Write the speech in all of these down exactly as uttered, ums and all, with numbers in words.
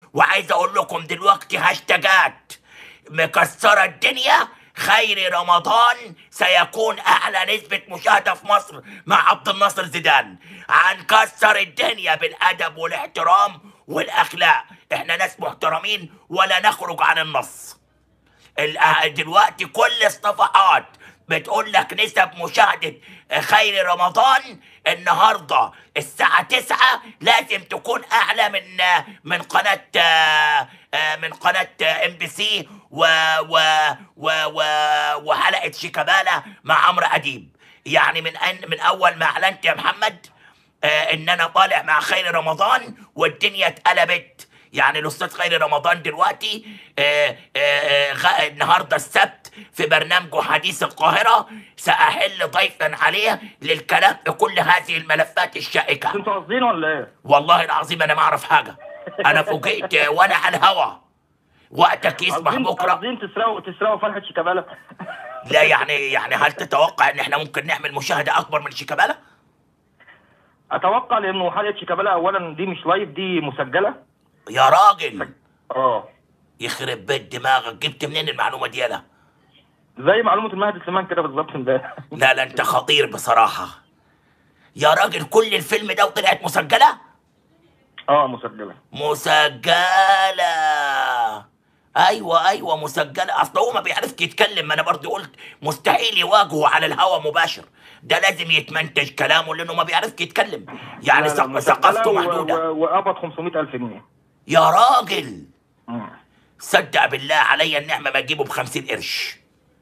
وعايز اقول لكم دلوقتي هاشتاجات مكسره الدنيا. خيري رمضان سيكون اعلى نسبه مشاهده في مصر مع عبد الناصر زيدان. هنكسر الدنيا بالادب والاحترام والاخلاق. احنا ناس محترمين ولا نخرج عن النص. ال- دلوقتي كل الصفحات بتقول لك نسب مشاهدة خير رمضان النهارده الساعة تسعة لازم تكون أعلى من من قناة من قناة ام بي سي و و و و وحلقة شيكابالا مع عمرو أديب. يعني من أن من أول ما أعلنت يا محمد آه ان انا طالع مع خير رمضان والدنيا اتقلبت. يعني الاستاذ خير رمضان دلوقتي آه آه آه النهارده السبت في برنامجه حديث القاهره ساحل ضيفا عليه للكلام في كل هذه الملفات الشائكه. انتوا قاصدين ولا ايه؟ والله العظيم انا ما اعرف حاجه. انا فوجئت وانا على الهوا. وقتك يسمح بكره. قاصدين تسرقوا تسرقوا فرحه شيكابالا؟ لا يعني يعني هل تتوقع ان احنا ممكن نعمل مشاهده اكبر من شيكابالا؟ اتوقع لانه حلقه شيكابالا اولا دي مش لايف، دي مسجله. يا راجل اه يخرب بيت دماغك، جبت منين المعلومه دي يالا؟ زي معلومه المهدي سليمان كده بالظبط امبارح. لا لا انت خطير بصراحه يا راجل. كل الفيلم ده وطلعت مسجله؟ اه مسجله. مسجله ايوه ايوه مسجله. اصل هو ما بيعرفش يتكلم. ما انا برضه قلت مستحيل يواجهه على الهوا مباشر. ده لازم يتمنتج كلامه لانه ما بيعرفش يتكلم. يعني لا لا ثقافته محدوده. وقبض خمسمائة ألف جنيه يا راجل. مم. صدق بالله عليا النعمه ما اجيبه ب خمسين قرش.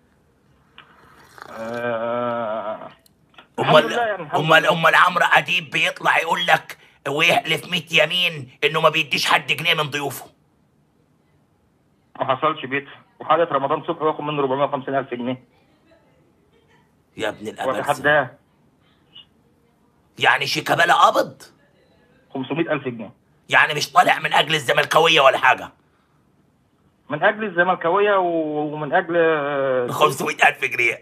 آه... امال امال امال عمرو اديب بيطلع يقول لك ويحلف مية يمين انه ما بيديش حد جنيه من ضيوفه. ما حصلش بيت. وحاجه رمضان صبحي واخد منه أربعمائة وخمسين ألف جنيه يا ابن الابد. واتحداه. يعني شيكابالا قبض خمسمائة ألف جنيه. يعني مش طالع من اجل الزملكاويه ولا حاجه؟ من اجل الزملكاويه ومن اجل خمسمائة ألف جنيه.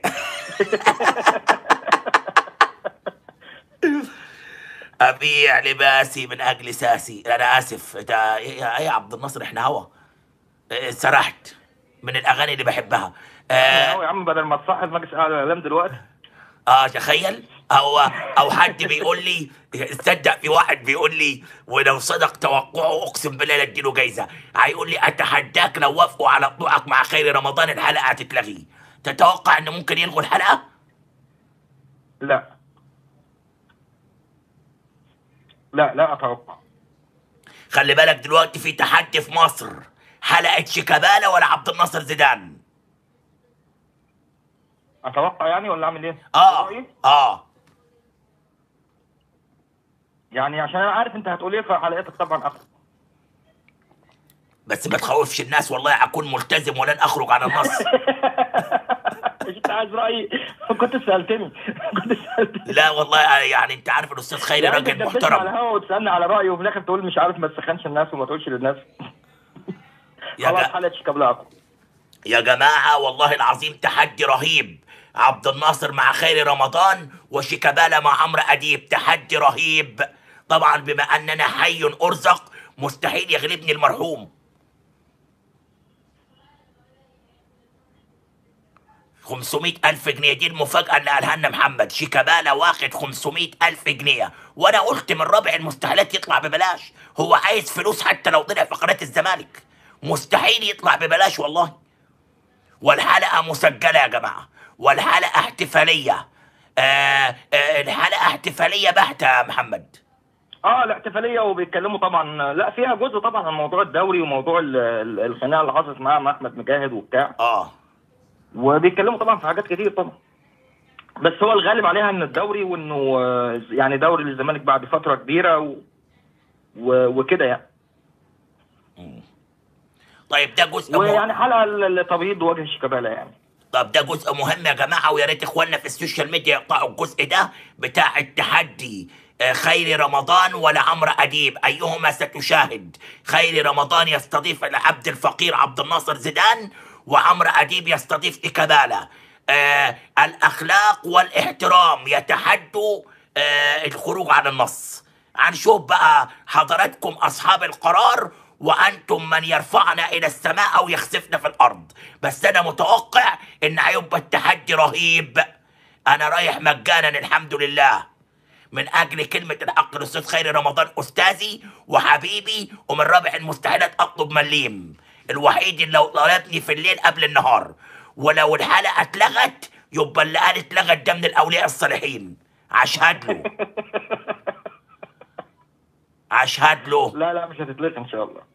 ابيع لباسي من اجل ساسي. انا اسف ده ايه يا عبد الناصر احنا هوا. سرحت من الاغاني اللي بحبها. اه يا عم بدل ما تصحي مجلس اعلى الاعلام دلوقتي. اه تخيل. او او حد بيقول لي تصدق في واحد بيقول لي ولو صدق توقعه اقسم بالله اديله جايزه. هيقول لي اتحداك لو وافقوا على طلوعك مع خير رمضان الحلقه هتتلغي. تتوقع ان ممكن يلغوا الحلقه؟ لا لا لا اتوقع. خلي بالك دلوقتي في تحدي في مصر. حلقه شيكابالا ولا عبد الناصر زيدان؟ اتوقع يعني ولا اعمل ايه؟ اه اه يعني عشان انا عارف انت هتقول ايه في حلقتك طبعا اخر. بس ما تخوفش الناس والله هكون ملتزم ولن اخرج عن النص. مش انت عايز رايي؟ كنت سالتني كنت سالتني. لا والله يعني انت عارف الاستاذ خيري راجل محترم. على الهوا وتسالني على رايي وفي الاخر تقول مش عارف ما تسخنش الناس وما تقولش للناس. خلاص حلقه شيكابالا اقوى. يا جماعه والله العظيم تحدي رهيب. عبد الناصر مع خيري رمضان وشيكابالا مع عمرو اديب. تحدي رهيب. طبعا بما اننا حي ارزق مستحيل يغلبني المرحوم. خمسمائة ألف جنيه دي المفاجأة اللي قالها لنا محمد. شيكابالا واخد خمسمائة ألف جنيه وأنا قلت من رابع المستحيلات يطلع ببلاش. هو عايز فلوس حتى لو طلع في قناة الزمالك. مستحيل يطلع ببلاش والله. والحلقة مسجلة يا جماعة. والحلقة احتفالية. آه آه الحلقة احتفالية بحتة يا محمد. اه الاحتفاليه وبيتكلموا طبعا. لا فيها جزء طبعا عن موضوع الدوري وموضوع الخناقه اللي حصلت معاه مع احمد مجاهد وبتاع. اه وبيتكلموا طبعا في حاجات كتير طبعا. بس هو الغالب عليها ان الدوري وانه يعني دوري للزمالك بعد فتره كبيره و... و... وكده يعني. طيب ده جزء ويعني حلقه لتبييض وجه شيكابالا يعني. طب ده جزء مهم يا جماعه ويا ريت اخواننا في السوشيال ميديا يقطعوا الجزء ده بتاع التحدي. خيري رمضان ولا عمرو اديب ايهما ستشاهد؟ خيري رمضان يستضيف العبد الفقير عبد الناصر زيدان وعمرو اديب يستضيف شيكابالا. آه الاخلاق والاحترام يتحدوا آه الخروج عن النص. هنشوف بقى حضراتكم اصحاب القرار وانتم من يرفعنا الى السماء او يخسفنا في الارض. بس انا متوقع ان هيبقى التحدي رهيب. انا رايح مجانا الحمد لله، من اجل كلمه الحق للاستاذ خيري رمضان، استاذي وحبيبي، ومن رابع المستحيلات اطلب مليم، الوحيد اللي لو طلبني في الليل قبل النهار. ولو الحلقه اتلغت يبقى اللي قال اتلغت ده من الاولياء الصالحين. اشهد له اشهد له لا لا مش هتتلغي ان شاء الله.